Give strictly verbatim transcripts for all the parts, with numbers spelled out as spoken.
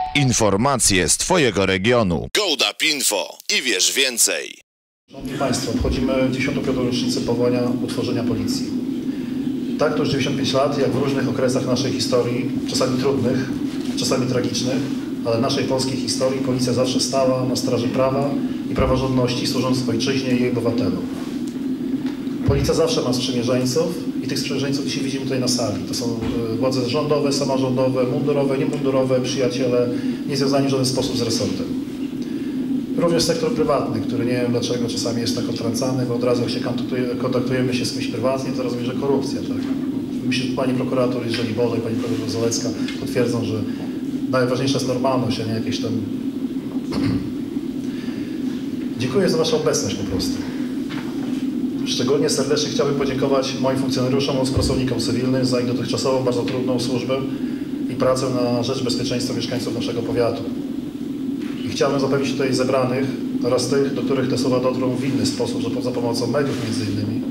Informacje z Twojego regionu. GoDap Info i wiesz więcej. Szanowni Państwo, obchodzimy dziesiątą piątą rocznicę powołania utworzenia policji. Tak, to już dziewięćdziesiąt pięć lat, jak w różnych okresach naszej historii, czasami trudnych, czasami tragicznych, ale w naszej polskiej historii policja zawsze stała na straży prawa i praworządności, służąc ojczyźnie i jej obywatelom. Policja zawsze ma sprzymierzeńców i tych sprzymierzeńców dzisiaj widzimy tutaj na sali. To są władze rządowe, samorządowe, mundurowe, niemundurowe, przyjaciele, niezwiązani w żaden sposób z resortem. Również sektor prywatny, który nie wiem dlaczego czasami jest tak odtrącany, bo od razu jak się kontaktujemy się z kimś prywatnie, to rozumiem, że korupcja. Tak? Myślę, że pani prokurator, jeżeli Bożej, pani prokurator Zalecka potwierdzą, że najważniejsza jest normalność, a nie jakieś tam... Dziękuję za Waszą obecność po prostu. Szczególnie serdecznie chciałbym podziękować moim funkcjonariuszom oraz pracownikom cywilnym za ich dotychczasową, bardzo trudną służbę i pracę na rzecz bezpieczeństwa mieszkańców naszego powiatu. I chciałbym zapewnić tutaj zebranych oraz tych, do których te słowa dotrą w inny sposób, że za pomocą mediów między innymi,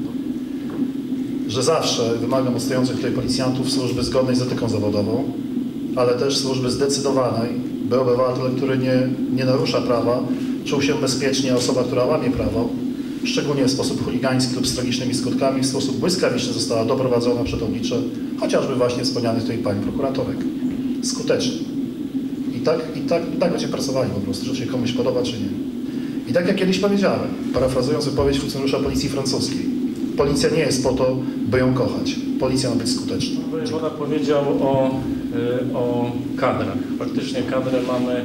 że zawsze wymagam od stojących tutaj policjantów służby zgodnej z etyką zawodową, ale też służby zdecydowanej, by obywatel, który nie, nie narusza prawa, czuł się bezpiecznie, a osoba, która łamie prawo, szczególnie w sposób chuligański lub z tragicznymi skutkami, w sposób błyskawiczny została doprowadzona przed oblicze chociażby właśnie wspomnianych tutaj pani prokuratorek. Skutecznie. I tak, i tak, i tak będzie pracowali po prostu, czy się komuś podoba, czy nie. I tak jak kiedyś powiedziałem, parafrazując wypowiedź funkcjonariusza policji francuskiej, policja nie jest po to, by ją kochać. Policja ma być skuteczna. Wojewoda powiedział o, o kadrach. Faktycznie kadrę mamy,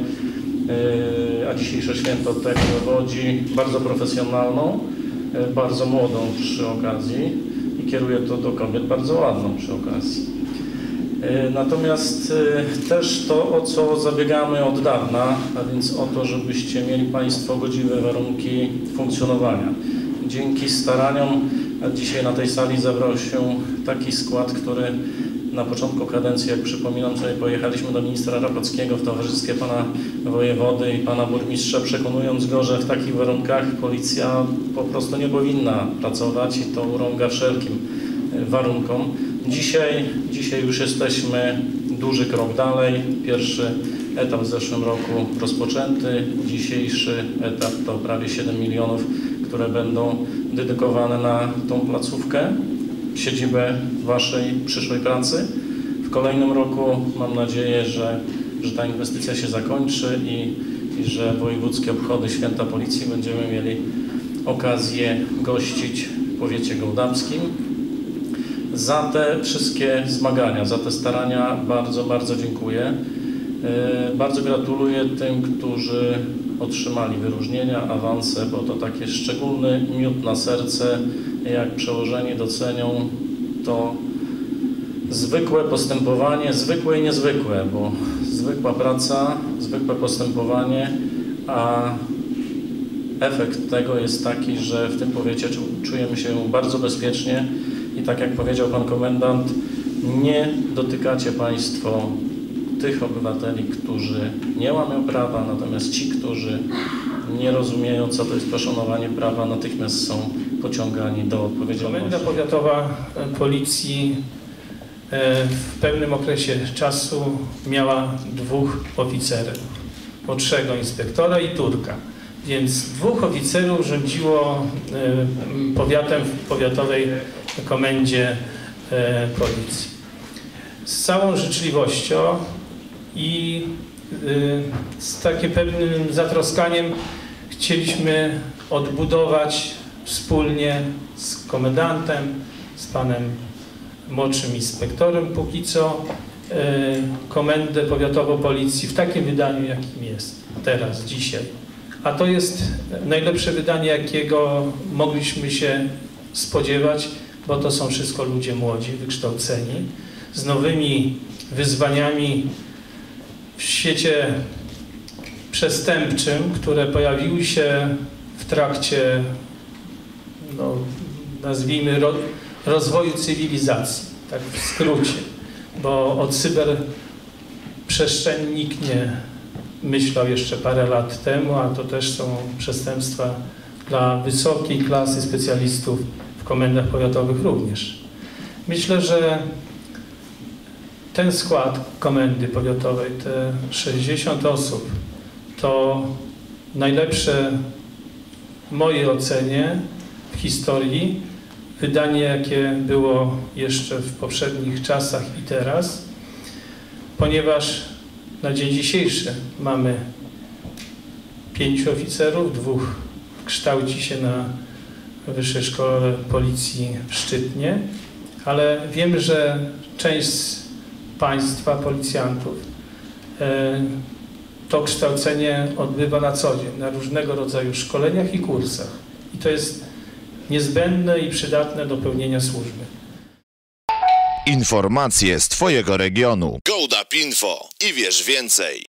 a dzisiejsze święto tego dowodzi, bardzo profesjonalną, bardzo młodą przy okazji i kieruję to do kobiet, bardzo ładną przy okazji. Natomiast też to, o co zabiegamy od dawna, a więc o to, żebyście mieli Państwo godziwe warunki funkcjonowania. Dzięki staraniom dzisiaj na tej sali zebrał się taki skład, który na początku kadencji, jak przypominam sobie, pojechaliśmy do ministra Rapockiego w towarzystwie pana wojewody i pana burmistrza, przekonując go, że w takich warunkach policja po prostu nie powinna pracować i to urąga wszelkim warunkom. Dzisiaj, dzisiaj już jesteśmy duży krok dalej. Pierwszy etap w zeszłym roku rozpoczęty. Dzisiejszy etap to prawie siedem milionów, które będą dedykowane na tą placówkę, siedzibę Waszej przyszłej pracy. W kolejnym roku mam nadzieję, że, że ta inwestycja się zakończy i, i że wojewódzkie obchody Święta Policji będziemy mieli okazję gościć w powiecie gołdapskim. Za te wszystkie zmagania, za te starania bardzo, bardzo dziękuję. Bardzo gratuluję tym, którzy otrzymali wyróżnienia, awanse, bo to taki szczególny miód na serce, jak przełożeni docenią to zwykłe postępowanie, zwykłe i niezwykłe, bo zwykła praca, zwykłe postępowanie, a efekt tego jest taki, że w tym powiecie czujemy się bardzo bezpiecznie i tak jak powiedział pan komendant, nie dotykacie Państwo tych obywateli, którzy nie łamią prawa, natomiast ci, którzy nie rozumieją, co to jest poszanowanie prawa, natychmiast są pociągani do odpowiedzialności. Komenda Powiatowa Policji w pewnym okresie czasu miała dwóch oficerów, młodszego inspektora i Turka. Więc dwóch oficerów rządziło powiatem w powiatowej komendzie policji. Z całą życzliwością i z takim pewnym zatroskaniem chcieliśmy odbudować wspólnie z komendantem, z panem młodszym inspektorem póki co komendę powiatową policji w takim wydaniu, jakim jest teraz, dzisiaj. A to jest najlepsze wydanie, jakiego mogliśmy się spodziewać, bo to są wszystko ludzie młodzi, wykształceni, z nowymi wyzwaniami w świecie przestępczym, które pojawiły się w trakcie, no, nazwijmy, ro, rozwoju cywilizacji, tak w skrócie, bo o cyberprzestrzeni nikt nie myślał jeszcze parę lat temu, a to też są przestępstwa dla wysokiej klasy specjalistów w komendach powiatowych również. Myślę, że ten skład komendy powiatowej, te sześćdziesiąt osób, to najlepsze w mojej ocenie w historii wydanie, jakie było jeszcze w poprzednich czasach i teraz, ponieważ na dzień dzisiejszy mamy pięciu oficerów, dwóch kształci się na Wyższej Szkole Policji w Szczytnie, ale wiem, że część z Państwa, policjantów, to kształcenie odbywa na co dzień, na różnego rodzaju szkoleniach i kursach. I to jest niezbędne i przydatne do pełnienia służby. Informacje z Twojego regionu. Gołdap Info i wiesz więcej.